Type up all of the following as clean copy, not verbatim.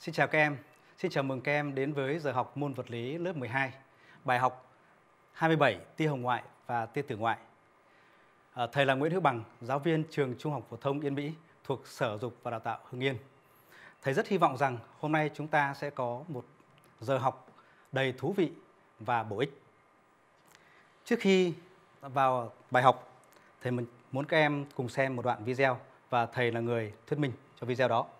Xin chào các em. Xin chào mừng các em đến với giờ học môn vật lý lớp 12, bài học 27 tia hồng ngoại và tia tử ngoại. Thầy là Nguyễn Hữu Bằng, giáo viên trường Trung học phổ thông Yên Mỹ thuộc Sở Giáo dục và Đào tạo Hưng Yên. Thầy rất hy vọng rằng hôm nay chúng ta sẽ có một giờ học đầy thú vị và bổ ích. Trước khi vào bài học, thầy muốn các em cùng xem một đoạn video và thầy là người thuyết minh cho video đó.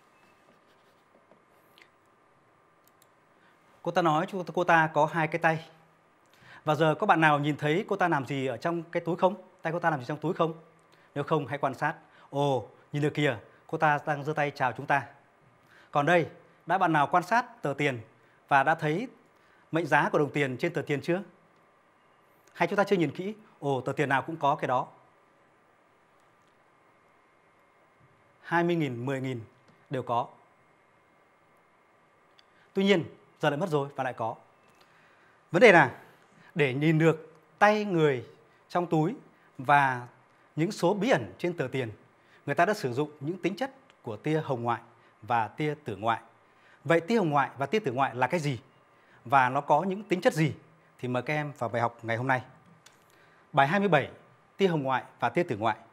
Cô ta nói cô ta có hai cái tay. Và giờ có bạn nào nhìn thấy cô ta làm gì ở trong cái túi không? Tay cô ta làm gì trong túi không? Nếu không, hãy quan sát. Ồ, nhìn được kìa, cô ta đang giơ tay chào chúng ta. Còn đây, đã bạn nào quan sát tờ tiền và đã thấy mệnh giá của đồng tiền trên tờ tiền chưa? Hay chúng ta chưa nhìn kỹ? Ồ, tờ tiền nào cũng có cái đó. 20.000, 10.000 đều có. Tuy nhiên, giờ lại mất rồi và lại có. Vấn đề là để nhìn được tay người trong túi và những số bí ẩn trên tờ tiền, người ta đã sử dụng những tính chất của tia hồng ngoại và tia tử ngoại. Vậy tia hồng ngoại và tia tử ngoại là cái gì? Và nó có những tính chất gì? Thì mời các em vào bài học ngày hôm nay. Bài 27, tia hồng ngoại và tia tử ngoại.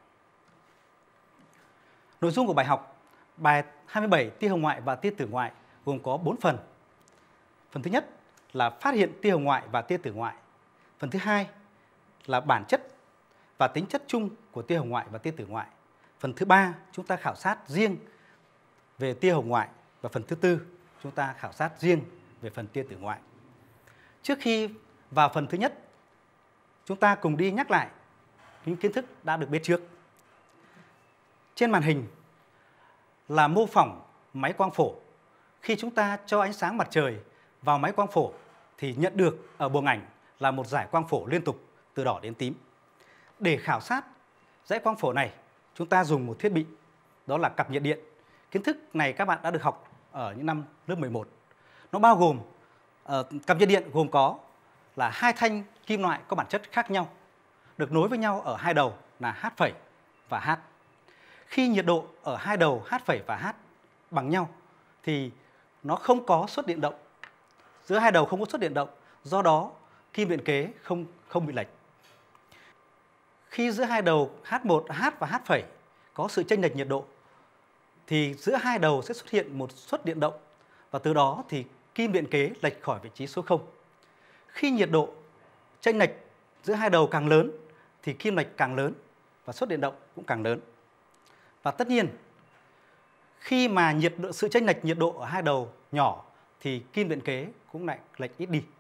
Nội dung của bài học, bài 27 tia hồng ngoại và tia tử ngoại gồm có 4 phần. Phần thứ nhất là phát hiện tia hồng ngoại và tia tử ngoại. Phần thứ hai là bản chất và tính chất chung của tia hồng ngoại và tia tử ngoại. Phần thứ ba, chúng ta khảo sát riêng về tia hồng ngoại. Và phần thứ tư, chúng ta khảo sát riêng về phần tia tử ngoại. Trước khi vào phần thứ nhất, chúng ta cùng đi nhắc lại những kiến thức đã được biết trước. Trên màn hình là mô phỏng máy quang phổ. Khi chúng ta cho ánh sáng mặt trời vào máy quang phổ thì nhận được ở buồng ảnh là một dải quang phổ liên tục từ đỏ đến tím. Để khảo sát dải quang phổ này, chúng ta dùng một thiết bị, đó là cặp nhiệt điện. Kiến thức này các bạn đã được học ở những năm lớp 11. Nó bao gồm, cặp nhiệt điện gồm có là hai thanh kim loại có bản chất khác nhau, được nối với nhau ở hai đầu là H' và H. Khi nhiệt độ ở hai đầu H' và H bằng nhau thì nó không có xuất điện động. Giữa hai đầu không có xuất điện động, do đó kim điện kế không bị lệch. Khi giữa hai đầu H1, H và H' có sự chênh lệch nhiệt độ thì giữa hai đầu sẽ xuất hiện một xuất điện động và từ đó thì kim điện kế lệch khỏi vị trí số 0. Khi nhiệt độ chênh lệch giữa hai đầu càng lớn thì kim lệch càng lớn và xuất điện động cũng càng lớn. Và tất nhiên, khi mà sự chênh lệch nhiệt độ ở hai đầu nhỏ thì kim điện kế cũng lại lệch ít đi.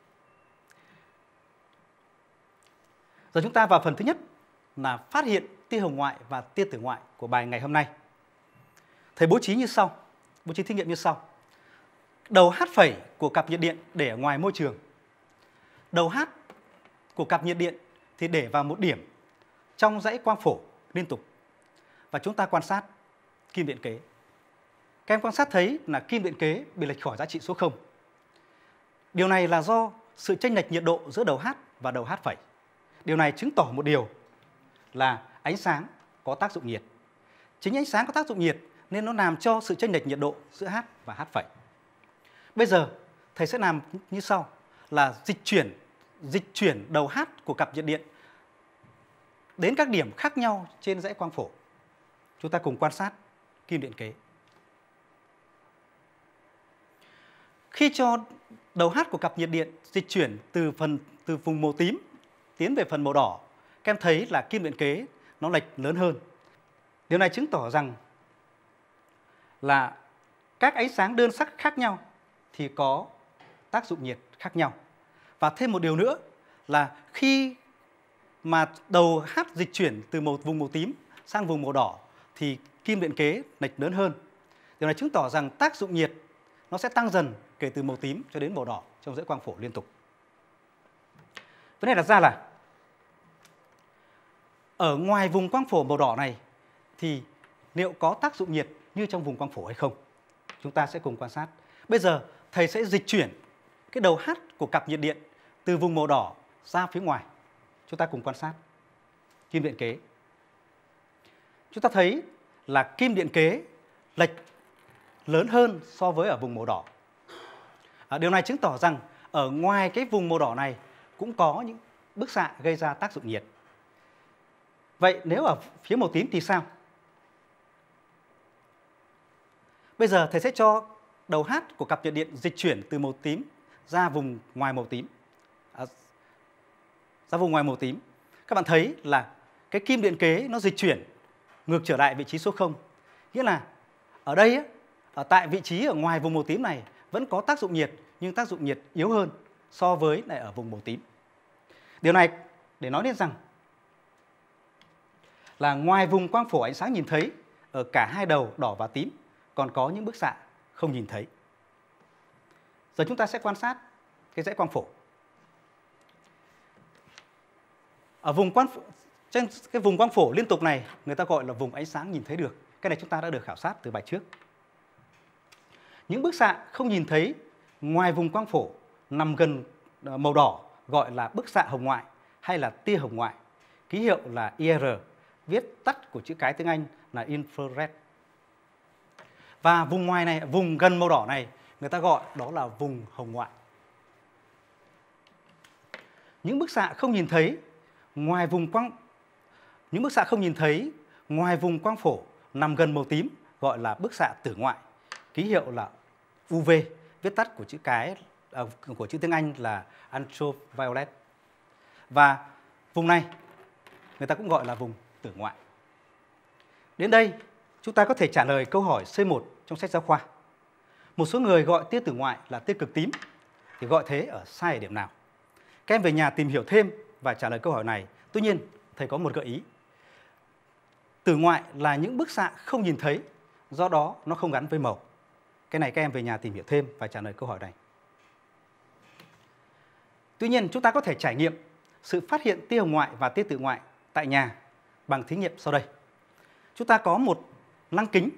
Giờ chúng ta vào phần thứ nhất là phát hiện tia hồng ngoại và tia tử ngoại của bài ngày hôm nay. Thầy bố trí như sau, bố trí thí nghiệm như sau. Đầu H' của cặp nhiệt điện để ở ngoài môi trường. Đầu H của cặp nhiệt điện thì để vào một điểm trong dãy quang phổ liên tục. Và chúng ta quan sát kim điện kế. Các em quan sát thấy là kim điện kế bị lệch khỏi giá trị số 0. Điều này là do sự chênh lệch nhiệt độ giữa đầu H và đầu H'. Điều này chứng tỏ một điều là ánh sáng có tác dụng nhiệt. Chính ánh sáng có tác dụng nhiệt nên nó làm cho sự chênh lệch nhiệt độ giữa H và H'. Bây giờ thầy sẽ làm như sau là dịch chuyển đầu H của cặp nhiệt điện đến các điểm khác nhau trên dãy quang phổ. Chúng ta cùng quan sát kim điện kế. Khi cho đầu H của cặp nhiệt điện dịch chuyển từ vùng màu tím tiến về phần màu đỏ, các em thấy là kim điện kế nó lệch lớn hơn. Điều này chứng tỏ rằng là các ánh sáng đơn sắc khác nhau thì có tác dụng nhiệt khác nhau. Và thêm một điều nữa là khi mà đầu H dịch chuyển từ vùng màu tím sang vùng màu đỏ thì kim điện kế lệch lớn hơn. Điều này chứng tỏ rằng tác dụng nhiệt nó sẽ tăng dần kể từ màu tím cho đến màu đỏ trong dãy quang phổ liên tục. Vấn đề đặt ra là ở ngoài vùng quang phổ màu đỏ này thì liệu có tác dụng nhiệt như trong vùng quang phổ hay không? Chúng ta sẽ cùng quan sát. Bây giờ thầy sẽ dịch chuyển cái đầu H của cặp nhiệt điện từ vùng màu đỏ ra phía ngoài. Chúng ta cùng quan sát kim điện kế. Chúng ta thấy là kim điện kế lớn hơn so với ở vùng màu đỏ. Điều này chứng tỏ rằng ở ngoài cái vùng màu đỏ này cũng có những bức xạ gây ra tác dụng nhiệt. Vậy nếu ở phía màu tím thì sao? Bây giờ thầy sẽ cho đầu H của cặp nhiệt điện dịch chuyển từ màu tím ra vùng ngoài màu tím. Các bạn thấy là cái kim điện kế nó dịch chuyển ngược trở lại vị trí số 0. Nghĩa là ở đây, ở tại vị trí ở ngoài vùng màu tím này vẫn có tác dụng nhiệt, nhưng tác dụng nhiệt yếu hơn so với lại ở vùng màu tím. Điều này để nói đến rằng là ngoài vùng quang phổ ánh sáng nhìn thấy, ở cả hai đầu đỏ và tím còn có những bức xạ không nhìn thấy. Giờ chúng ta sẽ quan sát cái dãy quang phổ. Ở trên cái vùng quang phổ liên tục này người ta gọi là vùng ánh sáng nhìn thấy được. Cái này chúng ta đã được khảo sát từ bài trước. Những bức xạ không nhìn thấy ngoài vùng quang phổ nằm gần màu đỏ gọi là bức xạ hồng ngoại hay là tia hồng ngoại, ký hiệu là IR, viết tắt của chữ cái tiếng Anh là infrared. Và vùng ngoài này, vùng gần màu đỏ này người ta gọi đó là vùng hồng ngoại. Những bức xạ không nhìn thấy ngoài vùng quang phổ nằm gần màu tím gọi là bức xạ tử ngoại, ký hiệu là UV, viết tắt của chữ tiếng Anh là ultraviolet. Và vùng này người ta cũng gọi là vùng tử ngoại. Đến đây chúng ta có thể trả lời câu hỏi C1 trong sách giáo khoa. Một số người gọi tia tử ngoại là tia cực tím, thì gọi thế ở sai ở điểm nào? Các em về nhà tìm hiểu thêm và trả lời câu hỏi này. Tuy nhiên, thầy có một gợi ý. Tử ngoại là những bức xạ không nhìn thấy, do đó nó không gắn với màu. Cái này các em về nhà tìm hiểu thêm và trả lời câu hỏi này. Tuy nhiên, chúng ta có thể trải nghiệm sự phát hiện tia hồng ngoại và tia tử ngoại tại nhà bằng thí nghiệm sau đây. Chúng ta có một lăng kính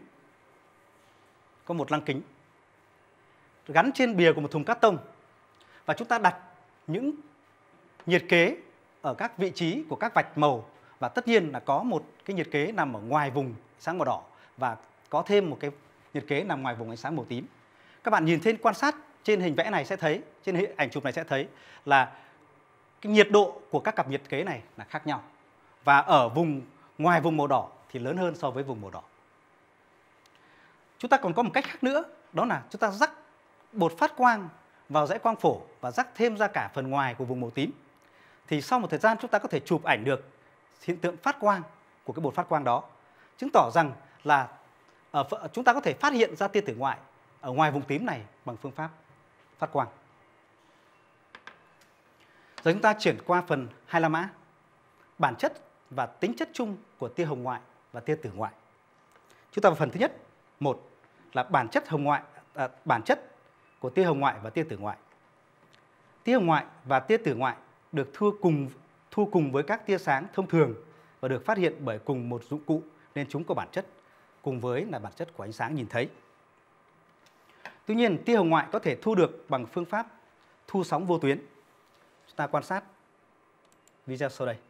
gắn trên bìa của một thùng cát tông, và chúng ta đặt những nhiệt kế ở các vị trí của các vạch màu, và tất nhiên là có một cái nhiệt kế nằm ở ngoài vùng sáng màu đỏ và có thêm một cái nhiệt kế nằm ngoài vùng ánh sáng màu tím. Các bạn nhìn quan sát trên hình vẽ này sẽ thấy, trên ảnh chụp này sẽ thấy là cái nhiệt độ của các cặp nhiệt kế này là khác nhau, và ở ngoài vùng màu đỏ thì lớn hơn so với vùng màu đỏ. Chúng ta còn có một cách khác nữa, đó là chúng ta rắc bột phát quang vào dãy quang phổ và rắc thêm ra cả phần ngoài của vùng màu tím. Thì sau một thời gian chúng ta có thể chụp ảnh được hiện tượng phát quang của cái bột phát quang đó, chứng tỏ rằng là chúng ta có thể phát hiện ra tia tử ngoại ở ngoài vùng tím này bằng phương pháp phát quang. Giờ chúng ta chuyển qua phần 25A, bản chất và tính chất chung của tia hồng ngoại và tia tử ngoại. Chúng ta vào phần thứ nhất, một là bản chất của tia hồng ngoại và tia tử ngoại. Tia hồng ngoại và tia tử ngoại được thu cùng với các tia sáng thông thường và được phát hiện bởi cùng một dụng cụ, nên chúng có bản chất cùng với là bản chất của ánh sáng nhìn thấy. Tuy nhiên, tia hồng ngoại có thể thu được bằng phương pháp thu sóng vô tuyến. Chúng ta quan sát video sau đây.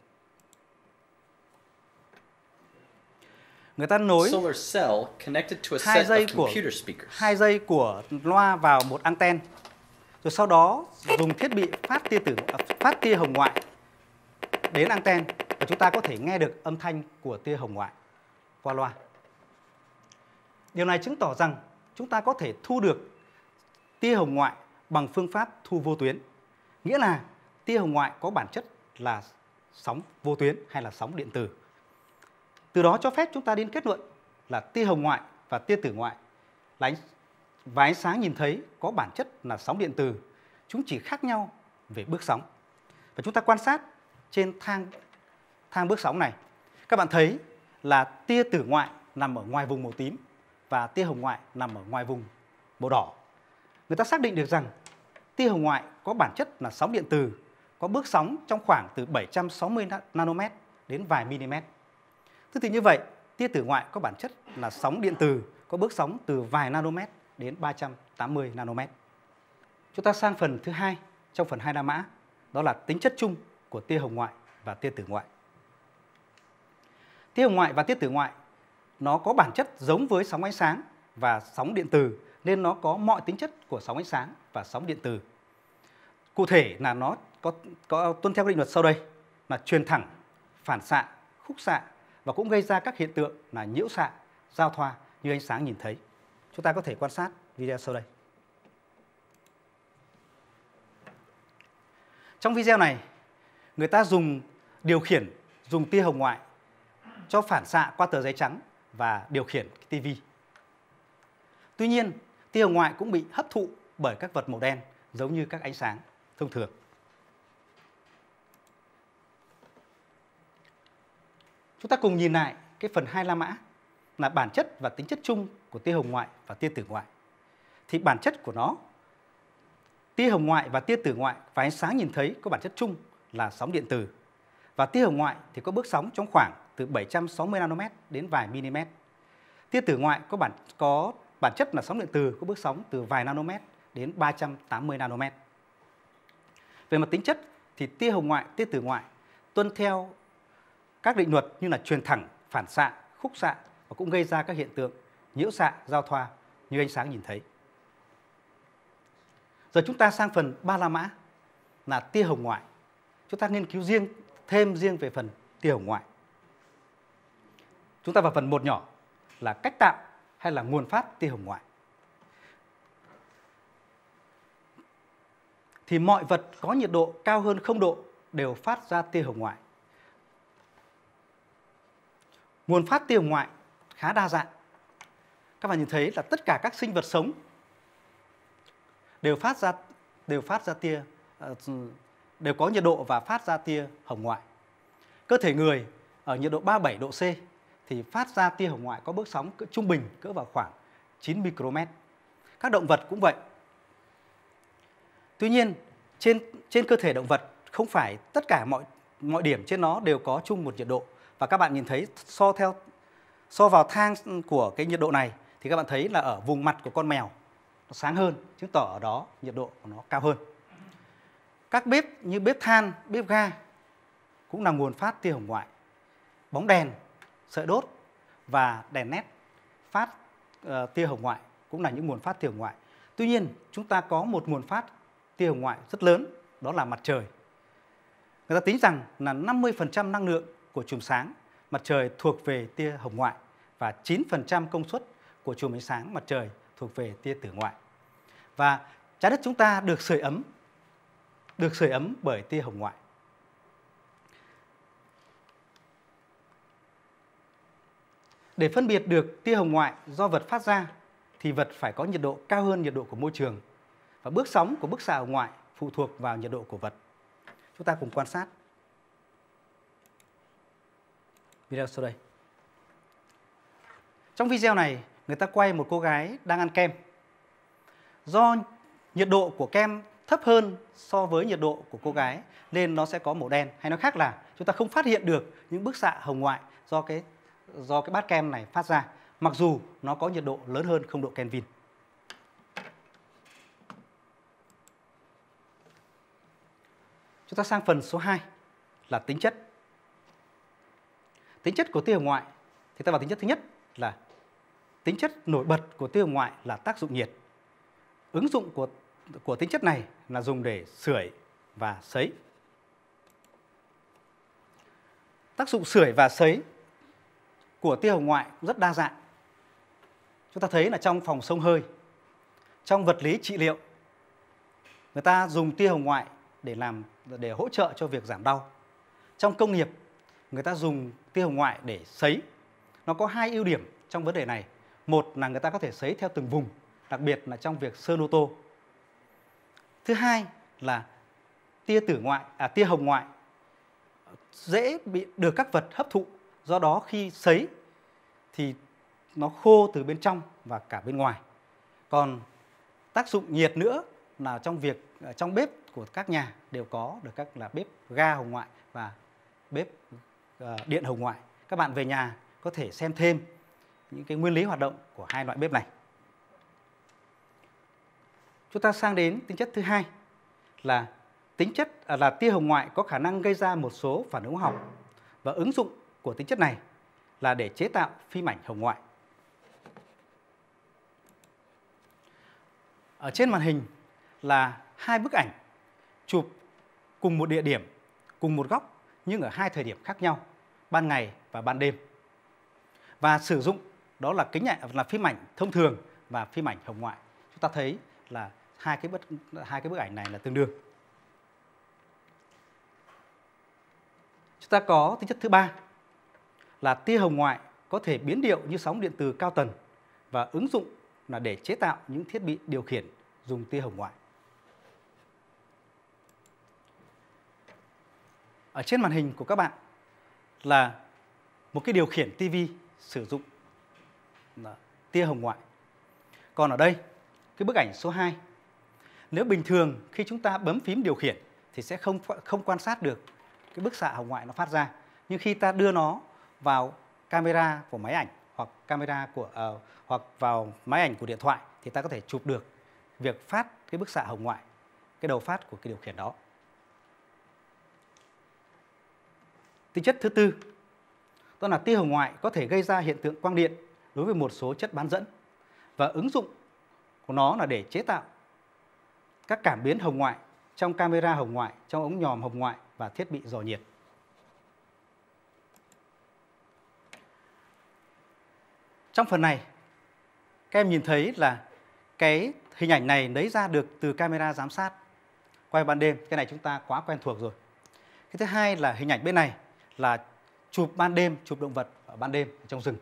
Người ta nối hai dây của loa vào một anten, rồi sau đó dùng thiết bị phát tia hồng ngoại đến anten, và chúng ta có thể nghe được âm thanh của tia hồng ngoại qua loa. Điều này chứng tỏ rằng chúng ta có thể thu được tia hồng ngoại bằng phương pháp thu vô tuyến, nghĩa là tia hồng ngoại có bản chất là sóng vô tuyến hay là sóng điện từ. Từ đó cho phép chúng ta đến kết luận là tia hồng ngoại và tia tử ngoại và ánh sáng nhìn thấy có bản chất là sóng điện từ, chúng chỉ khác nhau về bước sóng. Và chúng ta quan sát trên thang bước sóng này, các bạn thấy là tia tử ngoại nằm ở ngoài vùng màu tím và tia hồng ngoại nằm ở ngoài vùng màu đỏ. Người ta xác định được rằng tia hồng ngoại có bản chất là sóng điện từ, có bước sóng trong khoảng từ 760 nanomet đến vài mm. Tương tự như vậy, tia tử ngoại có bản chất là sóng điện từ, có bước sóng từ vài nanomet đến 380 nanomet. Chúng ta sang phần thứ hai trong phần 25A, đó là tính chất chung của tia hồng ngoại và tia tử ngoại. Tia hồng ngoại và tia tử ngoại nó có bản chất giống với sóng ánh sáng, và sóng điện từ nên nó có mọi tính chất của sóng ánh sáng và sóng điện từ. Cụ thể là nó có tuân theo các định luật sau đây là truyền thẳng, phản xạ, khúc xạ và cũng gây ra các hiện tượng là nhiễu xạ, giao thoa như ánh sáng nhìn thấy. Chúng ta có thể quan sát video sau đây. Trong video này, người ta điều khiển dùng tia hồng ngoại cho phản xạ qua tờ giấy trắng và điều khiển cái TV. Tuy nhiên, tia hồng ngoại cũng bị hấp thụ bởi các vật màu đen giống như các ánh sáng thông thường. Chúng ta cùng nhìn lại cái phần 2 La Mã là bản chất và tính chất chung của tia hồng ngoại và tia tử ngoại. Thì bản chất của nó, tia hồng ngoại và tia tử ngoại và ánh sáng nhìn thấy có bản chất chung là sóng điện từ. Và tia hồng ngoại thì có bước sóng trong khoảng từ 760 nanomet đến vài mm. Tia tử ngoại có bản chất là sóng điện từ, có bước sóng từ vài nanomet đến 380 nanomet. Về mặt tính chất thì tia hồng ngoại, tia tử ngoại tuân theo các định luật như là truyền thẳng, phản xạ, khúc xạ và cũng gây ra các hiện tượng nhiễu xạ, giao thoa như ánh sáng nhìn thấy. Giờ chúng ta sang phần 3 La Mã là tia hồng ngoại. Chúng ta nghiên cứu thêm riêng về phần tia hồng ngoại. Chúng ta vào phần 1 nhỏ là cách tạo hay là nguồn phát tia hồng ngoại. Thì mọi vật có nhiệt độ cao hơn 0 độ đều phát ra tia hồng ngoại. Nguồn phát tia hồng ngoại khá đa dạng. Các bạn nhìn thấy là tất cả các sinh vật sống đều có nhiệt độ và phát ra tia hồng ngoại. Cơ thể người ở nhiệt độ 37 độ C thì phát ra tia hồng ngoại có bước sóng trung bình cỡ vào khoảng 9 micromet. Các động vật cũng vậy. Tuy nhiên, trên cơ thể động vật không phải tất cả mọi điểm trên nó đều có chung một nhiệt độ. Và các bạn nhìn thấy so vào thang của cái nhiệt độ này thì các bạn thấy là ở vùng mặt của con mèo nó sáng hơn, chứng tỏ ở đó nhiệt độ của nó cao hơn. Các bếp như bếp than, bếp ga cũng là nguồn phát tia hồng ngoại. Bóng đèn, sợi đốt và đèn nét phát tia hồng ngoại cũng là những nguồn phát tia hồng ngoại. Tuy nhiên, chúng ta có một nguồn phát tia hồng ngoại rất lớn, đó là mặt trời. Người ta tính rằng là 50% năng lượng của chùm sáng mặt trời thuộc về tia hồng ngoại và 9% công suất của chùm ánh sáng mặt trời thuộc về tia tử ngoại. Và trái đất chúng ta được sưởi ấm bởi tia hồng ngoại. Để phân biệt được tia hồng ngoại do vật phát ra thì vật phải có nhiệt độ cao hơn nhiệt độ của môi trường và bước sóng của bức xạ hồng ngoại phụ thuộc vào nhiệt độ của vật. Chúng ta cùng quan sát video sau đây. Trong video này, người ta quay một cô gái đang ăn kem. Do nhiệt độ của kem thấp hơn so với nhiệt độ của cô gái nên nó sẽ có màu đen. Hay nói khác là chúng ta không phát hiện được những bức xạ hồng ngoại do cái bát kem này phát ra, mặc dù nó có nhiệt độ lớn hơn 0 độ Kelvin. Chúng ta sang phần số 2 là tính chất. Tính chất của tia hồng ngoại thì ta vào tính chất thứ nhất là tính chất nổi bật của tia hồng ngoại là tác dụng nhiệt. Ứng dụng của tính chất này là dùng để sưởi và sấy. Tác dụng sưởi và sấy của tia hồng ngoại rất đa dạng. Chúng ta thấy là trong phòng xông hơi, trong vật lý trị liệu, người ta dùng tia hồng ngoại để hỗ trợ cho việc giảm đau. Trong công nghiệp, người ta dùng tia hồng ngoại để sấy. Nó có 2 ưu điểm trong vấn đề này. Một là người ta có thể sấy theo từng vùng, đặc biệt là trong việc sơn ô tô. Thứ 2 là tia hồng ngoại dễ được các vật hấp thụ, do đó khi sấy thì nó khô từ bên trong và cả bên ngoài. Còn tác dụng nhiệt nữa là trong bếp của các nhà đều có được các là bếp ga hồng ngoại và bếp điện hồng ngoại. Các bạn về nhà có thể xem thêm những cái nguyên lý hoạt động của 2 loại bếp này. Chúng ta sang đến tính chất thứ 2 là tia hồng ngoại có khả năng gây ra một số phản ứng hóa học, và ứng dụng của tính chất này là để chế tạo phim ảnh hồng ngoại. Ở trên màn hình là hai bức ảnh chụp cùng một địa điểm, cùng một góc nhưng ở hai thời điểm khác nhau, ban ngày và ban đêm. Và sử dụng đó là phim ảnh thông thường và phim ảnh hồng ngoại. Chúng ta thấy là hai cái bức ảnh này là tương đương. Chúng ta có tính chất thứ ba là tia hồng ngoại có thể biến điệu như sóng điện từ cao tần và ứng dụng là để chế tạo những thiết bị điều khiển dùng tia hồng ngoại. Ở trên màn hình của các bạn là một cái điều khiển TV sử dụng tia hồng ngoại. Còn ở đây, cái bức ảnh số 2, nếu bình thường khi chúng ta bấm phím điều khiển thì sẽ không quan sát được cái bức xạ hồng ngoại nó phát ra. Nhưng khi ta đưa nó vào camera của máy ảnh hoặc vào máy ảnh của điện thoại thì ta có thể chụp được việc phát cái bức xạ hồng ngoại, cái đầu phát của cái điều khiển đó. Tính chất thứ tư, đó là tia hồng ngoại có thể gây ra hiện tượng quang điện đối với một số chất bán dẫn và ứng dụng của nó là để chế tạo các cảm biến hồng ngoại trong camera hồng ngoại, trong ống nhòm hồng ngoại và thiết bị dò nhiệt. Trong phần này, các em nhìn thấy là cái hình ảnh này lấy ra được từ camera giám sát quay ban đêm. Cái này chúng ta quá quen thuộc rồi. Cái thứ hai là hình ảnh bên này là chụp ban đêm, chụp động vật ở ban đêm trong rừng.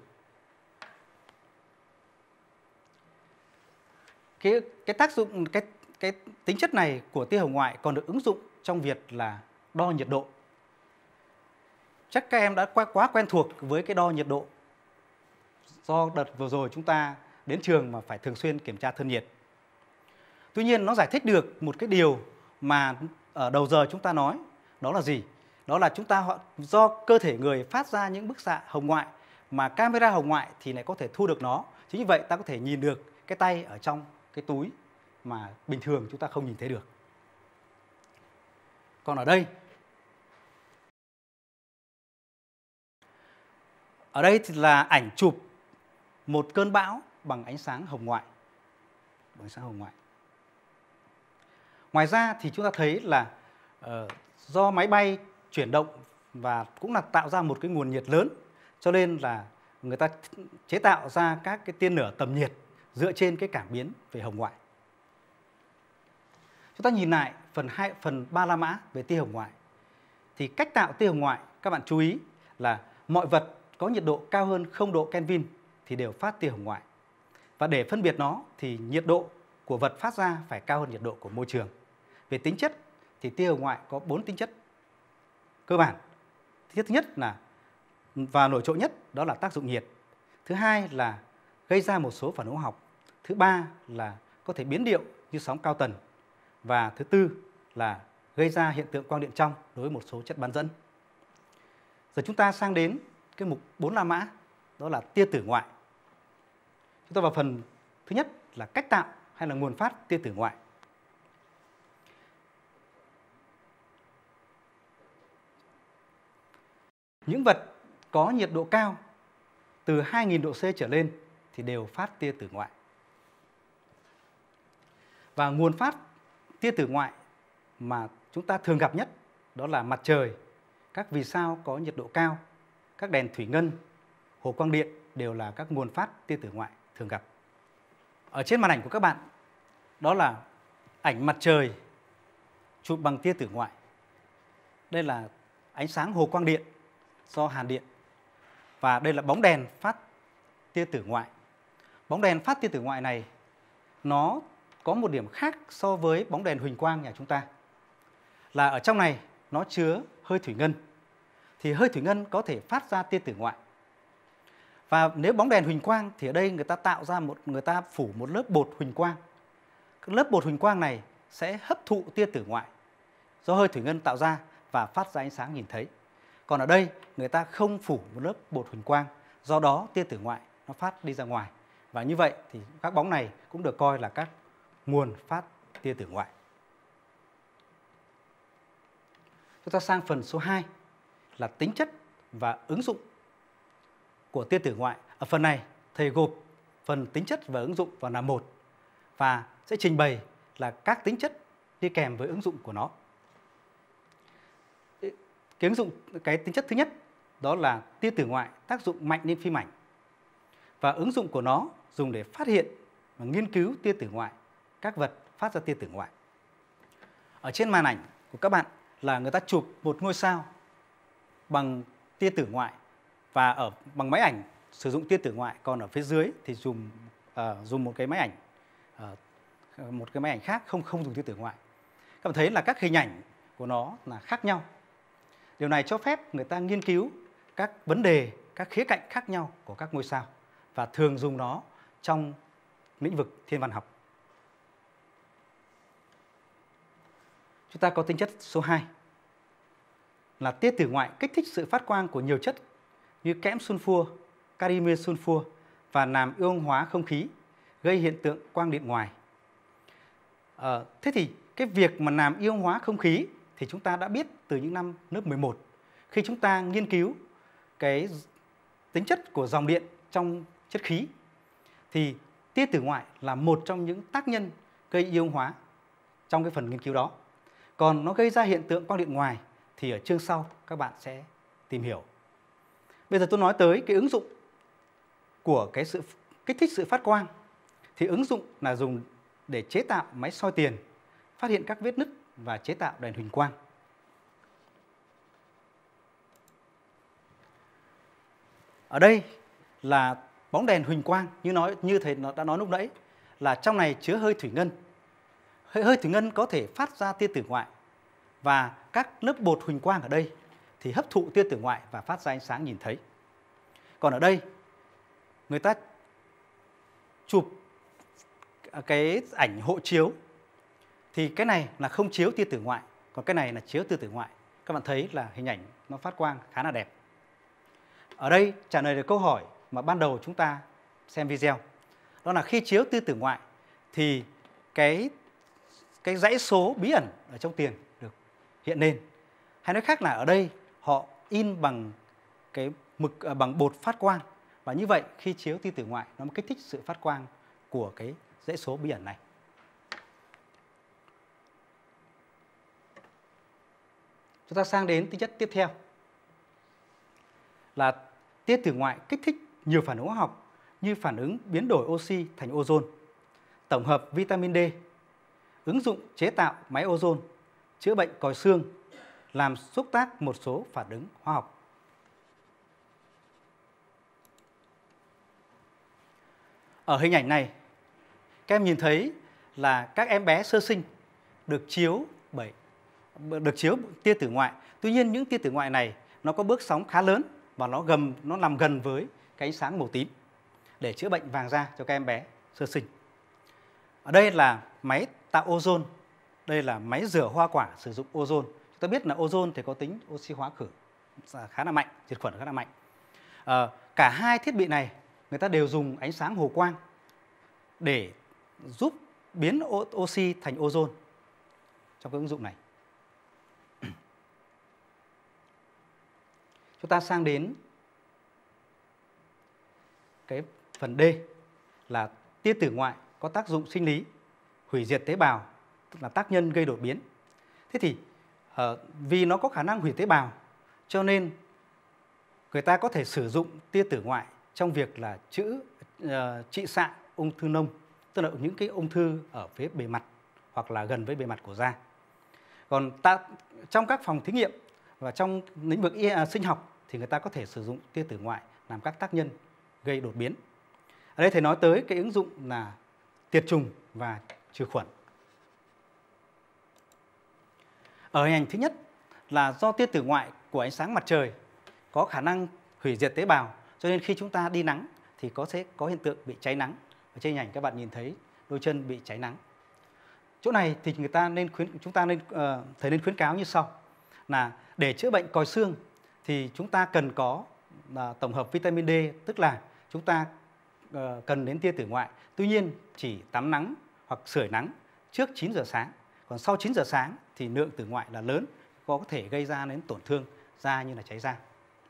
Cái tác dụng, cái tính chất này của tia hồng ngoại còn được ứng dụng trong việc là đo nhiệt độ. Chắc các em đã quá quen thuộc với cái đo nhiệt độ do đợt vừa rồi chúng ta đến trường mà phải thường xuyên kiểm tra thân nhiệt. Tuy nhiên nó giải thích được một cái điều mà ở đầu giờ chúng ta nói, đó là gì? Đó là do cơ thể người phát ra những bức xạ hồng ngoại mà camera hồng ngoại thì lại có thể thu được nó. Chính vì vậy ta có thể nhìn được cái tay ở trong cái túi mà bình thường chúng ta không nhìn thấy được. Còn ở đây thì là ảnh chụp một cơn bão bằng ánh sáng hồng ngoại. Ngoài ra thì chúng ta thấy là do máy bay chuyển động và cũng là tạo ra một cái nguồn nhiệt lớn, cho nên là người ta chế tạo ra các cái tiên lửa tầm nhiệt dựa trên cái cảm biến về hồng ngoại. Chúng ta nhìn lại phần 3 la mã về tia hồng ngoại. Thì cách tạo tia hồng ngoại, các bạn chú ý là mọi vật có nhiệt độ cao hơn 0 độ Kelvin thì đều phát tia hồng ngoại. Và để phân biệt nó thì nhiệt độ của vật phát ra phải cao hơn nhiệt độ của môi trường. Về tính chất thì tia hồng ngoại có 4 tính chất cơ bản. Tính chất thứ nhất là và nổi trội nhất đó là tác dụng nhiệt. Thứ hai là gây ra một số phản ứng học. Thứ ba là có thể biến điệu như sóng cao tần. Và thứ tư là gây ra hiện tượng quang điện trong đối với một số chất bán dẫn. Giờ chúng ta sang đến cái mục 4 la mã, đó là tia tử ngoại. Chúng ta vào phần thứ nhất là cách tạo hay là nguồn phát tia tử ngoại. Những vật có nhiệt độ cao từ 2000 độ C trở lên thì đều phát tia tử ngoại. Và nguồn phát tia tử ngoại mà chúng ta thường gặp nhất đó là mặt trời, các vì sao có nhiệt độ cao, các đèn thủy ngân, hồ quang điện đều là các nguồn phát tia tử ngoại thường gặp. Ở trên màn ảnh của các bạn, đó là ảnh mặt trời chụp bằng tia tử ngoại. Đây là ánh sáng hồ quang điện do hàn điện. Và đây là bóng đèn phát tia tử ngoại. Bóng đèn phát tia tử ngoại này nó có một điểm khác so với bóng đèn huỳnh quang nhà chúng ta. Là ở trong này nó chứa hơi thủy ngân. Thì hơi thủy ngân có thể phát ra tia tử ngoại. Và nếu bóng đèn huỳnh quang thì ở đây người ta phủ một lớp bột huỳnh quang. Cái lớp bột huỳnh quang này sẽ hấp thụ tia tử ngoại do hơi thủy ngân tạo ra và phát ra ánh sáng nhìn thấy. Còn ở đây người ta không phủ một lớp bột huỳnh quang, do đó tia tử ngoại nó phát đi ra ngoài. Và như vậy thì các bóng này cũng được coi là các nguồn phát tia tử ngoại. Chúng ta sang phần số 2 là tính chất và ứng dụng của tia tử ngoại. Ở phần này thầy gộp phần tính chất và ứng dụng vào là một. và sẽ trình bày là các tính chất đi kèm với ứng dụng của nó. Cái tính chất thứ nhất đó là tia tử ngoại tác dụng mạnh lên phim ảnh, và ứng dụng của nó dùng để phát hiện và nghiên cứu tia tử ngoại, các vật phát ra tia tử ngoại. Ở trên màn ảnh của các bạn là người ta chụp một ngôi sao bằng tia tử ngoại và bằng máy ảnh sử dụng tia tử ngoại, còn ở phía dưới thì dùng một cái máy ảnh khác không dùng tia tử ngoại. Các bạn thấy là các hình ảnh của nó là khác nhau. Điều này cho phép người ta nghiên cứu các vấn đề, các khía cạnh khác nhau của các ngôi sao và thường dùng nó trong lĩnh vực thiên văn học. Chúng ta có tính chất số 2 là tia tử ngoại kích thích sự phát quang của nhiều chất như kẽm sunfua, cadmium sunfua và làm ion hóa không khí, gây hiện tượng quang điện ngoài. Thế thì cái việc mà làm ion hóa không khí thì chúng ta đã biết từ những năm lớp 11 khi chúng ta nghiên cứu cái tính chất của dòng điện trong chất khí, thì tia tử ngoại là một trong những tác nhân gây ion hóa trong cái phần nghiên cứu đó. Còn nó gây ra hiện tượng quang điện ngoài thì ở chương sau các bạn sẽ tìm hiểu. Bây giờ tôi nói tới cái ứng dụng của cái sự kích thích sự phát quang. Thì ứng dụng là dùng để chế tạo máy soi tiền, phát hiện các vết nứt và chế tạo đèn huỳnh quang. Ở đây là bóng đèn huỳnh quang, như thầy đã nói lúc nãy, là trong này chứa hơi thủy ngân. Hơi thủy ngân có thể phát ra tia tử ngoại, và các lớp bột huỳnh quang ở đây thì hấp thụ tia tử ngoại và phát ra ánh sáng nhìn thấy. Còn ở đây người ta chụp cái ảnh hộ chiếu thì cái này là không chiếu tia tử ngoại, còn cái này là chiếu tia tử ngoại. Các bạn thấy là hình ảnh nó phát quang khá là đẹp. Ở đây trả lời được câu hỏi mà ban đầu chúng ta xem video. Đó là khi chiếu tia tử ngoại thì cái dãy số bí ẩn ở trong tiền được hiện lên. Hay nói khác là ở đây họ in bằng bằng bột phát quang, và như vậy khi chiếu tia tử ngoại nó mới kích thích sự phát quang của cái dãy số bí ẩn này. Chúng ta sang đến tính chất tiếp theo là tia tử ngoại kích thích nhiều phản ứng hóa học như phản ứng biến đổi oxy thành ozone, tổng hợp vitamin D, ứng dụng chế tạo máy ozone, chữa bệnh còi xương, làm xúc tác một số phản ứng hóa học. Ở hình ảnh này, các em nhìn thấy là các em bé sơ sinh được chiếu tia tử ngoại. Tuy nhiên những tia tử ngoại này nó có bước sóng khá lớn và nó nằm gần với cái ánh sáng màu tím để chữa bệnh vàng da cho các em bé sơ sinh. Ở đây là máy tạo ozone, đây là máy rửa hoa quả sử dụng ozone. Chúng ta biết là ozone thì có tính oxy hóa khử khá là mạnh, diệt khuẩn khá là mạnh. Cả hai thiết bị này người ta đều dùng ánh sáng hồ quang để giúp biến oxy thành ozone trong cái ứng dụng này. Chúng ta sang đến cái phần D là tia tử ngoại có tác dụng sinh lý, hủy diệt tế bào, tức là tác nhân gây đột biến. Thế thì vì nó có khả năng hủy tế bào cho nên người ta có thể sử dụng tia tử ngoại trong việc là trị xạ ung thư nông, tức là những cái ung thư ở phía bề mặt hoặc là gần với bề mặt của da. Còn trong các phòng thí nghiệm và trong lĩnh vực sinh học thì người ta có thể sử dụng tia tử ngoại làm các tác nhân gây đột biến. Ở đây thầy nói tới cái ứng dụng là tiệt trùng và trừ khuẩn. Ở hình ảnh thứ nhất là do tia tử ngoại của ánh sáng mặt trời có khả năng hủy diệt tế bào, cho nên khi chúng ta đi nắng thì sẽ có hiện tượng bị cháy nắng. Ở trên hình ảnh các bạn nhìn thấy đôi chân bị cháy nắng. Chỗ này thì thầy nên khuyến cáo như sau: là để chữa bệnh còi xương thì chúng ta cần có tổng hợp vitamin D, tức là chúng ta cần đến tia tử ngoại. Tuy nhiên chỉ tắm nắng hoặc sưởi nắng trước 9 giờ sáng. Còn sau 9 giờ sáng thì lượng tử ngoại là lớn, có thể gây ra đến tổn thương da như là cháy da.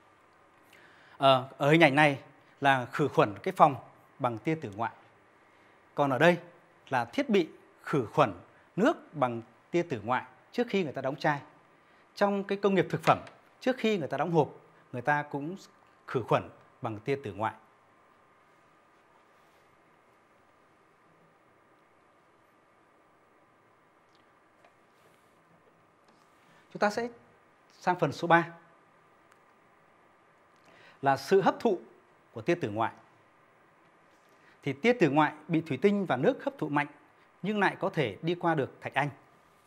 Ở hình ảnh này là khử khuẩn cái phòng bằng tia tử ngoại. Còn ở đây là thiết bị khử khuẩn nước bằng tia tử ngoại trước khi người ta đóng chai. Trong cái công nghiệp thực phẩm, trước khi người ta đóng hộp, người ta cũng khử khuẩn bằng tia tử ngoại. Chúng ta sẽ sang phần số 3 là sự hấp thụ của tia tử ngoại. Thì tia tử ngoại bị thủy tinh và nước hấp thụ mạnh nhưng lại có thể đi qua được thạch anh.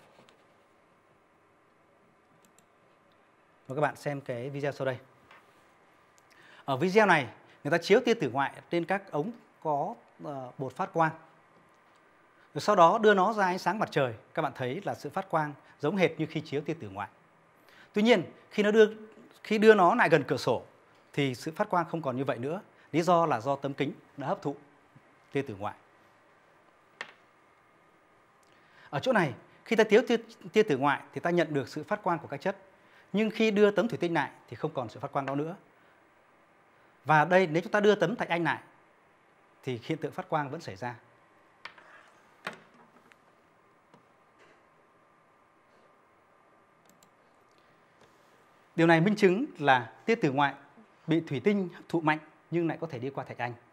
Và các bạn xem cái video sau đây. Ở video này, người ta chiếu tia tử ngoại trên các ống có bột phát quang. Rồi sau đó đưa nó ra ánh sáng mặt trời, các bạn thấy là sự phát quang giống hệt như khi chiếu tia tử ngoại. Tuy nhiên, khi đưa nó lại gần cửa sổ thì sự phát quang không còn như vậy nữa. Lý do là do tấm kính đã hấp thụ tia tử ngoại. Ở chỗ này, khi ta chiếu tia tử ngoại thì ta nhận được sự phát quang của các chất. Nhưng khi đưa tấm thủy tinh lại thì không còn sự phát quang đó nữa. Và đây, nếu chúng ta đưa tấm thạch anh lại thì hiện tượng phát quang vẫn xảy ra. Điều này minh chứng là tia tử ngoại bị thủy tinh hấp thụ mạnh nhưng lại có thể đi qua thạch anh.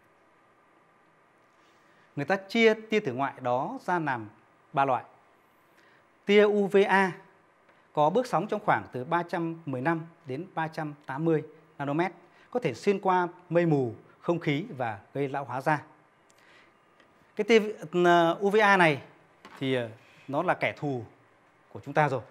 Người ta chia tia tử ngoại đó ra làm 3 loại. Tia UVA có bước sóng trong khoảng từ 315 đến 380 nanomet, có thể xuyên qua mây mù, không khí và gây lão hóa da. Cái tia UVA này thì nó là kẻ thù của chúng ta rồi.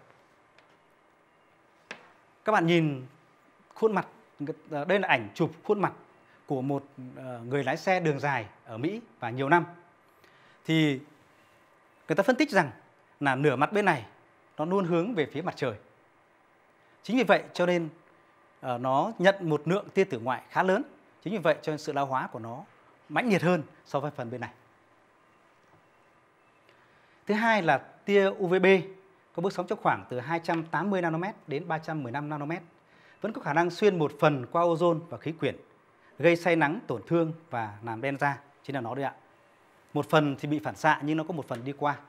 Các bạn nhìn khuôn mặt, đây là ảnh chụp khuôn mặt của một người lái xe đường dài ở Mỹ và nhiều năm. Thì người ta phân tích rằng là nửa mặt bên này nó luôn hướng về phía mặt trời. Chính vì vậy cho nên nó nhận một lượng tia tử ngoại khá lớn. Chính vì vậy cho nên sự lão hóa của nó mãnh liệt hơn so với phần bên này. Thứ hai là tia UVB có bước sóng trong khoảng từ 280 nanomet đến 315 nanomet, vẫn có khả năng xuyên một phần qua ozone và khí quyển, gây say nắng, tổn thương và làm đen da. Chính là nó đấy ạ. Một phần thì bị phản xạ nhưng nó có một phần đi qua.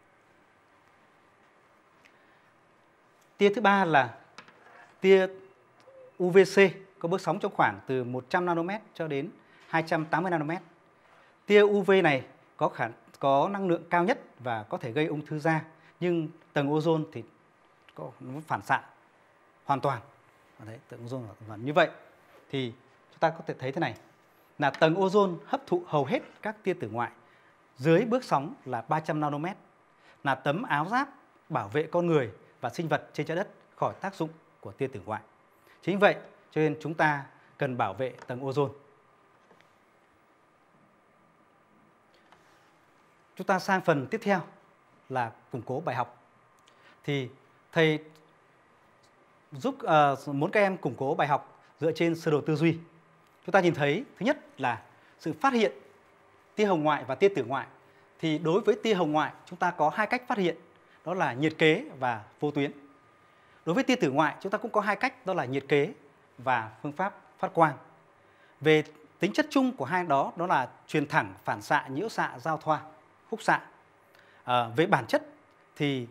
Tia thứ ba là tia UVC có bước sóng trong khoảng từ 100 nanomet cho đến 280 nanomet. Tia UV này có năng lượng cao nhất và có thể gây ung thư da, nhưng tầng ozone thì nó phản xạ hoàn toàn. Đấy, tầng ozone hoàn toàn. Như vậy thì chúng ta có thể thấy thế này là tầng ozone hấp thụ hầu hết các tia tử ngoại dưới bước sóng là 300 nanomet, là tấm áo giáp bảo vệ con người và sinh vật trên trái đất khỏi tác dụng của tia tử ngoại. Chính vậy cho nên chúng ta cần bảo vệ tầng ozone. Chúng ta sang phần tiếp theo là củng cố bài học. Thì thầy muốn các em củng cố bài học dựa trên sơ đồ tư duy. Chúng ta nhìn thấy thứ nhất là sự phát hiện tia hồng ngoại và tia tử ngoại. Thì đối với tia hồng ngoại chúng ta có hai cách phát hiện, đó là nhiệt kế và vô tuyến. Đối với tia tử ngoại chúng ta cũng có hai cách, đó là nhiệt kế và phương pháp phát quang. Về tính chất chung của hai đó là truyền thẳng, phản xạ, nhiễu xạ, giao thoa, khúc xạ. Về bản chất thì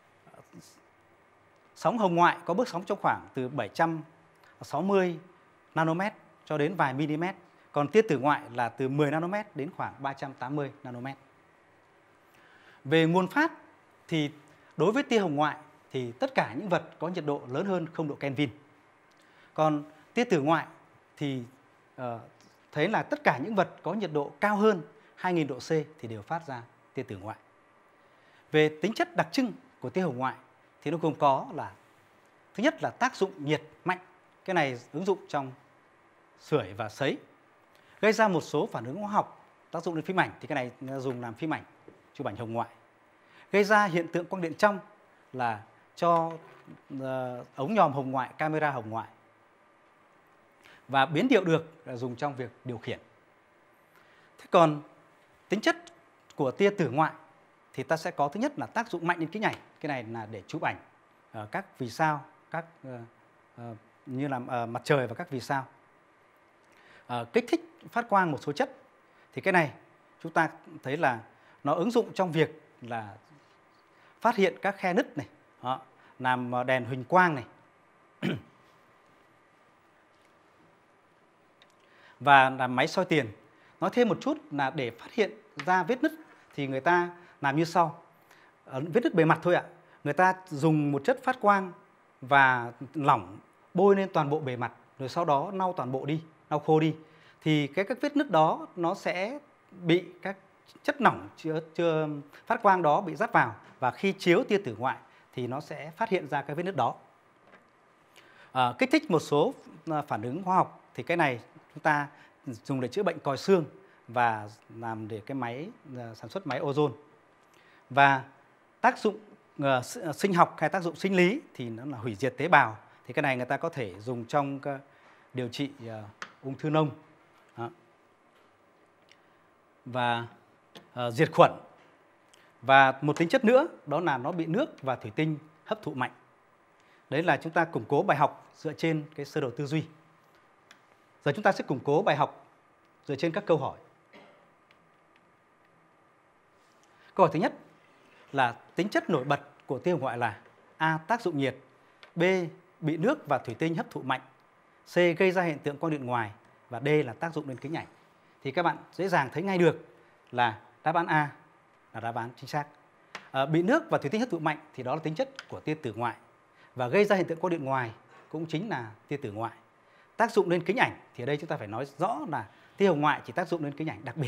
sóng hồng ngoại có bước sóng trong khoảng từ 760 nanomet cho đến vài mm, còn tia tử ngoại là từ 10 nanomet đến khoảng 380 nanomet. Về nguồn phát thì đối với tia hồng ngoại thì tất cả những vật có nhiệt độ lớn hơn 0 độ Kelvin. Còn tia tử ngoại thì thấy là tất cả những vật có nhiệt độ cao hơn 2000 độ C thì đều phát ra tia tử ngoại. Về tính chất đặc trưng của tia hồng ngoại thì nó gồm có là thứ nhất là tác dụng nhiệt mạnh. Cái này ứng dụng trong sưởi và sấy, gây ra một số phản ứng hóa học tác dụng lên phim ảnh, thì cái này dùng làm phim ảnh, chụp ảnh hồng ngoại. Gây ra hiện tượng quang điện trong là cho ống nhòm hồng ngoại, camera hồng ngoại. Và biến điệu được là dùng trong việc điều khiển. Thế còn tính chất của tia tử ngoại thì ta sẽ có thứ nhất là tác dụng mạnh lên kính ảnh. Cái này là để chụp ảnh các vì sao, như là mặt trời và các vì sao. Kích thích phát quang một số chất. Thì cái này chúng ta thấy là nó ứng dụng trong việc là phát hiện các khe nứt này, đó, làm đèn huỳnh quang này. Và làm máy soi tiền. Nói thêm một chút là để phát hiện ra vết nứt thì người ta làm như sau. Vết nứt bề mặt thôi ạ. Người ta dùng một chất phát quang và lỏng bôi lên toàn bộ bề mặt, rồi sau đó lau toàn bộ đi, lau khô đi. Thì các vết nứt đó nó sẽ bị các chất lỏng chưa phát quang đó bị dắt vào, và khi chiếu tia tử ngoại thì nó sẽ phát hiện ra cái vết nứt đó. Kích thích một số phản ứng hóa học thì cái này chúng ta dùng để chữa bệnh còi xương và làm để cái máy sản xuất máy ozone. Và tác dụng sinh học hay tác dụng sinh lý thì nó là hủy diệt tế bào. Thì cái này người ta có thể dùng trong điều trị ung thư nông. Đó. Và diệt khuẩn. Và một tính chất nữa đó là nó bị nước và thủy tinh hấp thụ mạnh. Đấy là chúng ta củng cố bài học dựa trên cái sơ đồ tư duy. Giờ chúng ta sẽ củng cố bài học dựa trên các câu hỏi. Câu hỏi thứ nhất là tính chất nổi bật của tia hồng ngoại là A. Tác dụng nhiệt, B. Bị nước và thủy tinh hấp thụ mạnh, C. Gây ra hiện tượng quang điện ngoài, và D. Là tác dụng lên kính ảnh. Thì các bạn dễ dàng thấy ngay được là đáp án A là đáp án chính xác. Bị nước và thủy tinh hấp thụ mạnh thì đó là tính chất của tia tử ngoại, và gây ra hiện tượng quang điện ngoài cũng chính là tia tử ngoại. Tác dụng lên kính ảnh thì ở đây chúng ta phải nói rõ là tia hồng ngoại chỉ tác dụng lên kính ảnh đặc biệt.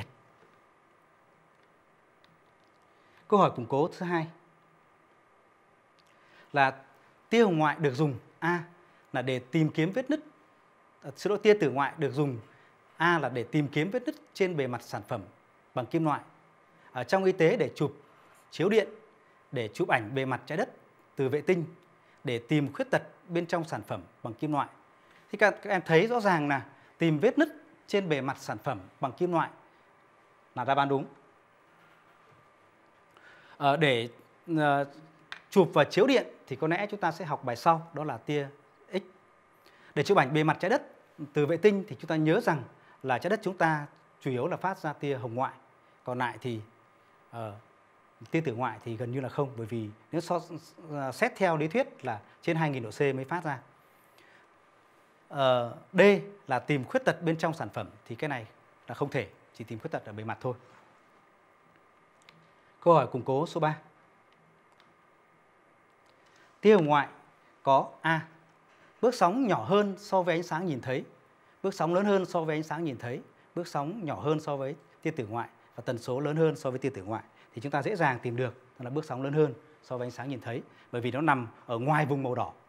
Câu hỏi củng cố thứ hai là tia hồng ngoại được dùng A là để tìm kiếm vết nứt. Tia tử ngoại được dùng A là để tìm kiếm vết nứt trên bề mặt sản phẩm bằng kim loại. Ở trong y tế để chụp chiếu điện, để chụp ảnh bề mặt trái đất từ vệ tinh, để tìm khuyết tật bên trong sản phẩm bằng kim loại. Thì các em thấy rõ ràng là tìm vết nứt trên bề mặt sản phẩm bằng kim loại là đáp án đúng. Để chụp và chiếu điện thì có lẽ chúng ta sẽ học bài sau, đó là tia X. Để chụp ảnh bề mặt trái đất từ vệ tinh thì chúng ta nhớ rằng là trái đất chúng ta chủ yếu là phát ra tia hồng ngoại. Còn lại thì tia tử ngoại thì gần như là không, bởi vì nếu xét theo lý thuyết là trên 2000 độ C mới phát ra. D là tìm khuyết tật bên trong sản phẩm thì cái này là không thể, chỉ tìm khuyết tật ở bề mặt thôi. Câu hỏi củng cố số 3. Tia hồng ngoại có A. Bước sóng nhỏ hơn so với ánh sáng nhìn thấy, bước sóng lớn hơn so với ánh sáng nhìn thấy, bước sóng nhỏ hơn so với tia tử ngoại, và tần số lớn hơn so với tia tử ngoại. Thì chúng ta dễ dàng tìm được là bước sóng lớn hơn so với ánh sáng nhìn thấy, bởi vì nó nằm ở ngoài vùng màu đỏ.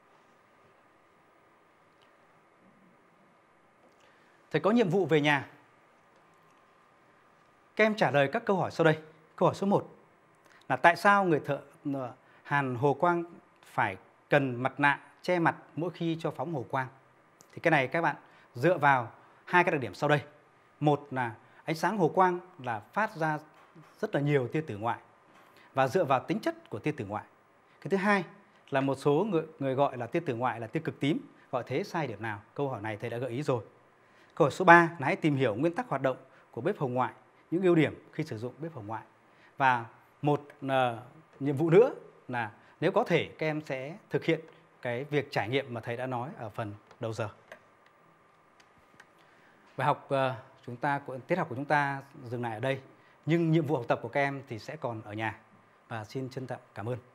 Thầy có nhiệm vụ về nhà. Các em trả lời các câu hỏi sau đây. Câu hỏi số 1 là tại sao người thợ hàn hồ quang phải cần mặt nạ che mặt mỗi khi cho phóng hồ quang? Thì cái này các bạn dựa vào hai cái đặc điểm sau đây. Một là ánh sáng hồ quang là phát ra rất là nhiều tia tử ngoại, và dựa vào tính chất của tia tử ngoại. Cái thứ hai là một số người gọi là tia tử ngoại là tia cực tím, gọi thế sai điểm nào? Câu hỏi này thầy đã gợi ý rồi. Câu hỏi số 3 là hãy tìm hiểu nguyên tắc hoạt động của bếp hồng ngoại, những ưu điểm khi sử dụng bếp hồng ngoại. Và một nhiệm vụ nữa là nếu có thể các em sẽ thực hiện cái việc trải nghiệm mà thầy đã nói ở phần đầu giờ. Bài học tiết học của chúng ta dừng lại ở đây, nhưng nhiệm vụ học tập của các em thì sẽ còn ở nhà. Và xin trân trọng cảm ơn.